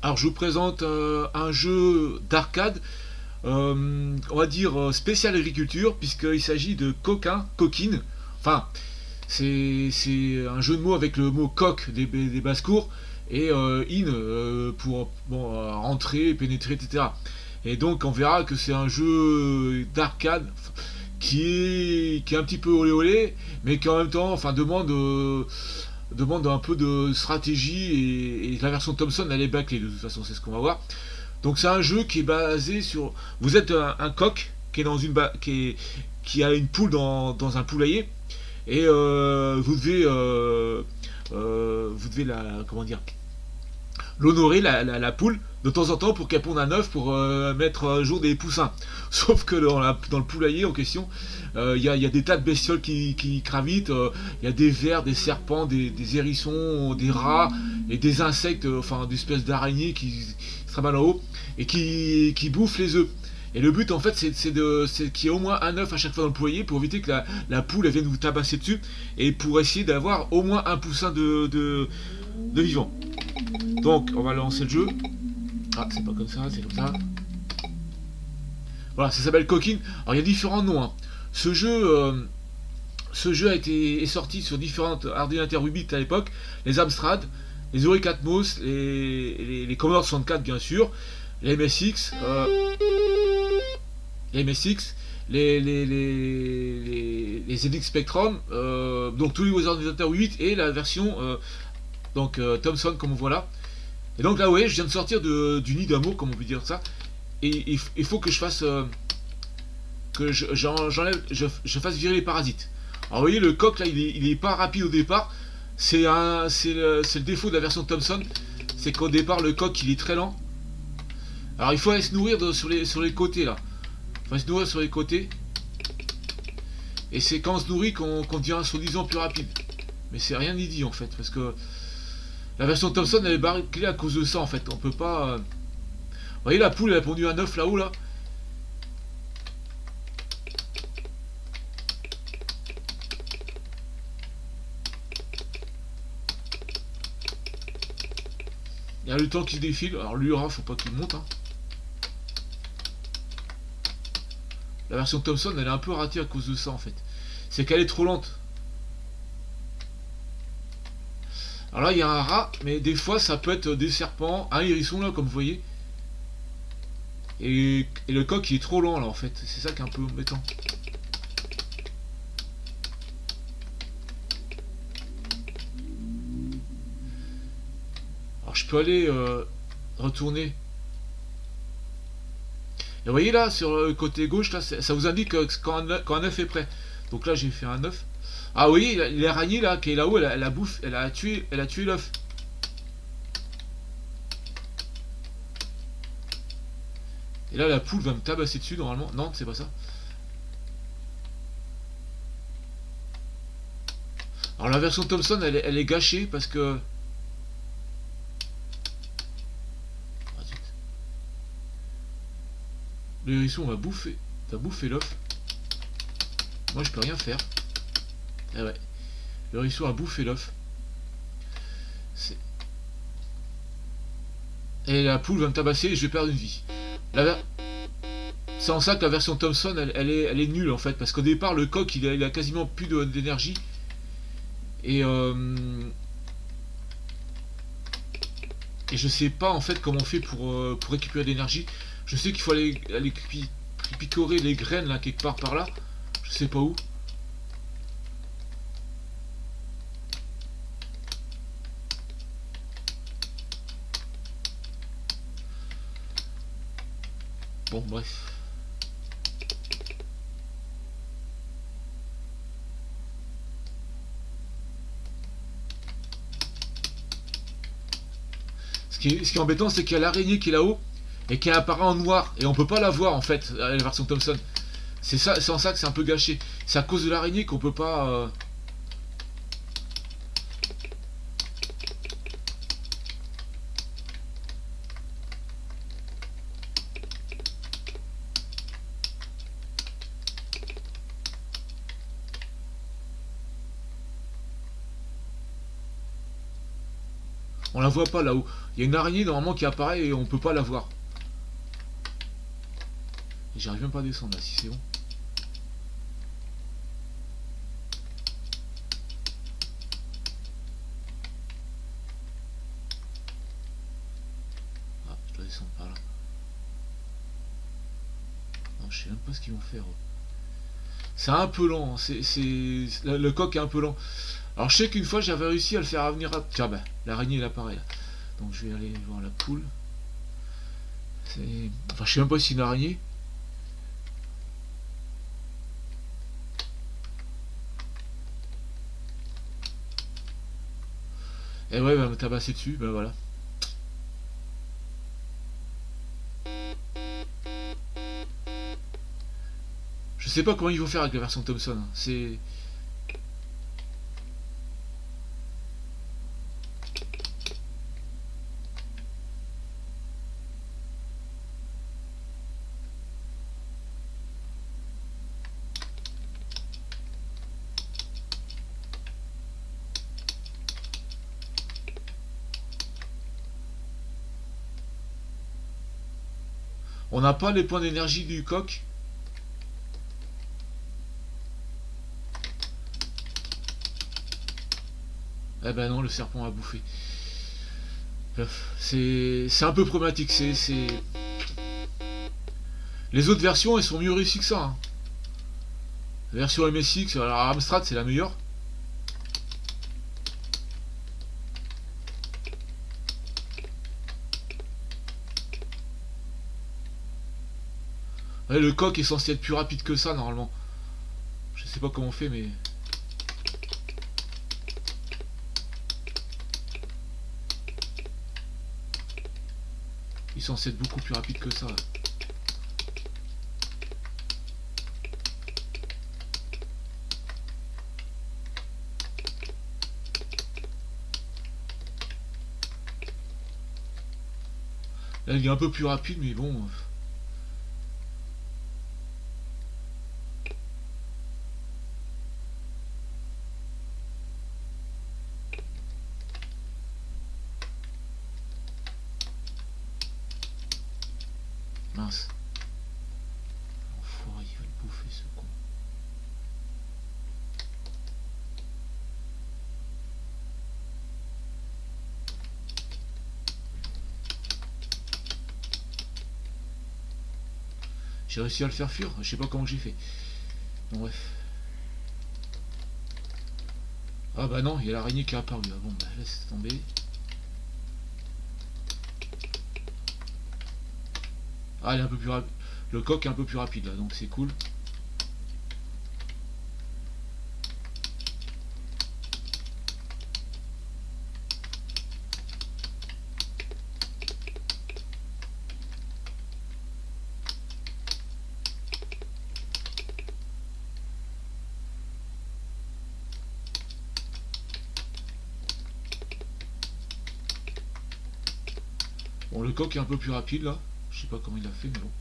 Alors je vous présente un jeu d'arcade, on va dire spécial agriculture, puisqu'il s'agit de coquine. Enfin, c'est un jeu de mots avec le mot coq des basses-cours et in pour bon, rentrer, pénétrer, etc. Et donc on verra que c'est un jeu d'arcade qui est un petit peu olé olé, mais qui en même temps enfin, demande un peu de stratégie et la version Thomson elle est bâclée de toute façon, c'est ce qu'on va voir. Donc c'est un jeu qui est basé sur. Vous êtes un coq qui est dans une qui a une poule dans un poulailler et vous devez la comment dire l'honorer la poule de temps en temps pour qu'elle ponde un œuf pour mettre à jour des poussins. Sauf que dans le poulailler en question, y a des tas de bestioles qui gravitent. Il y a des vers, des serpents, des hérissons, des rats et des insectes, enfin des espèces d'araignées qui se rabattent en haut et qui bouffent les œufs. Et le but en fait c'est qu'il y ait au moins un œuf à chaque fois dans le poulailler pour éviter que la poule elle vienne vous tabasser dessus et pour essayer d'avoir au moins un poussin de vivant. Donc on va lancer le jeu. Ah c'est pas comme ça, c'est comme ça. Voilà, ça s'appelle Coquine. Alors il y a différents noms, hein. Ce jeu, euh, ce jeu est sorti sur différentes ordinateurs 8 bits à l'époque, les Amstrad, les Ori Atmos, les Commodore 64 bien sûr, les MSX, les MSX, les ZX Spectrum, donc tous les ordinateurs 8 et la version Thomson comme on voit là. Et donc là ouais, je viens de sortir du nid d'amour comme on peut dire ça, et il faut que je fasse je fasse virer les parasites. Alors vous voyez le coq là il est pas rapide au départ, c'est le défaut de la version Thomson, c'est qu'au départ le coq il est très lent. Alors il faut aller se nourrir sur les côtés là. Il faut aller se nourrir sur les côtés. Et c'est quand on se nourrit qu'on devient soi-disant plus rapide. Mais c'est rien n'y dit en fait, parce que la version Thomson elle est bâclée à cause de ça en fait. On peut pas. Vous voyez la poule elle a pondu un œuf là-haut là. Il y a le temps qui se défile. Alors lui faut pas qu'il monte. Hein. La version Thomson elle est un peu ratée à cause de ça en fait. C'est qu'elle est trop lente. Alors là il y a un rat, mais des fois ça peut être des serpents, un hérisson là comme vous voyez. Et le coq il est trop lent là en fait. C'est ça qui est un peu embêtant. Alors je peux aller retourner. Et vous voyez là, sur le côté gauche, là, ça vous indique quand un œuf est prêt. Donc là, j'ai fait un œuf. Ah oui, l'araignée là, qui est là-haut, elle a bouffe, elle a tué l'œuf. Et là, la poule va me tabasser dessus normalement. Non, c'est pas ça. Alors la version Thomson, elle est gâchée parce que. Ah, le hérisson va bouffer l'œuf. Moi, je peux rien faire. Ah ouais. Le hérisson a bouffé l'œuf. Et la poule va me tabasser et je vais perdre une vie. La, C'est en ça que la version Thomson elle est nulle en fait, parce qu'au départ le coq il a quasiment plus d'énergie et, et je sais pas en fait comment on fait pour récupérer de l'énergie. Je sais qu'il faut aller picorer les graines là quelque part par là, je sais pas où. Bon bref. Ce qui est embêtant c'est qu'il y a l'araignée qui est là-haut et qui apparaît en noir et on peut pas la voir en fait la version Thomson. C'est en ça que c'est un peu gâché. C'est à cause de l'araignée qu'on peut pas. On la voit pas là-haut. Il y a une araignée normalement qui apparaît et on peut pas la voir. Et j'arrive même pas à descendre là, si c'est bon. Ah, je dois descendre par là. Non, je sais même pas ce qu'ils vont faire. C'est un peu lent, hein. Le coq est un peu lent. Alors je sais qu'une fois j'avais réussi à le faire venir à... Tiens, bah, l'araignée elle apparaît là. Donc je vais aller voir la poule. Enfin, je sais même pas si c'est une araignée. Et ouais, elle va me tabasser dessus, ben voilà. Je sais pas comment ils vont faire avec la version Thompson, hein. C'est... On n'a pas les points d'énergie du coq. Eh ben non, le serpent a bouffé. C'est un peu problématique. Les autres versions, elles sont mieux réussies que ça, hein. La version MSX, alors Amstrad, c'est la meilleure. Ouais, le coq est censé être plus rapide que ça, normalement. Je sais pas comment on fait, mais... Il est censé être beaucoup plus rapide que ça. Là, il est un peu plus rapide, mais bon... Mince. L'enfoiré, il va le bouffer, ce con. J'ai réussi à le faire fuir, je sais pas comment j'ai fait. Bon, bref. Ah bah non, il y a l'araignée qui est apparue. Ah bon, bah laisse tomber. Ah, il est un peu plus rapide. Le coq est un peu plus rapide là, donc c'est cool. Bon, le coq est un peu plus rapide là. Je sais pas comment il a fait, mais bon.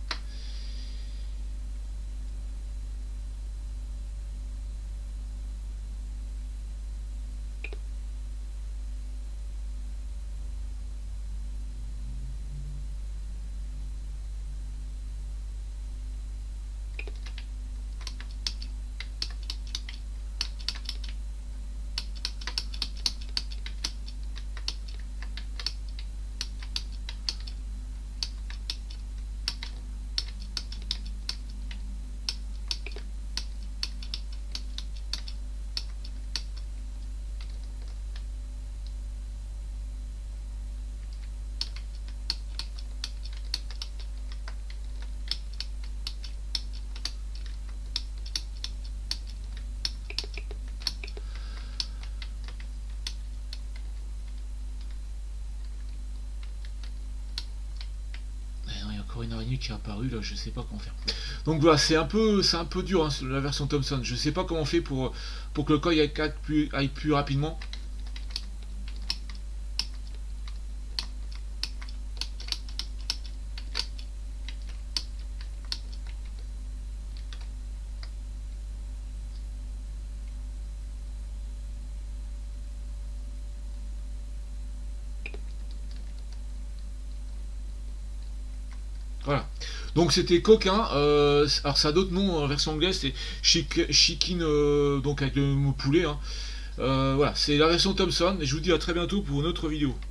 Encore une araignée qui est apparue là, je sais pas comment faire. Donc voilà, c'est un peu dur hein, la version Thompson. Je sais pas comment on fait pour que le coq aille plus rapidement. Voilà. Donc c'était coquin. Alors ça a d'autres noms en version anglaise, c'est chicken, donc avec le mot poulet. Hein. Voilà, c'est la version Thomson. Et je vous dis à très bientôt pour une autre vidéo.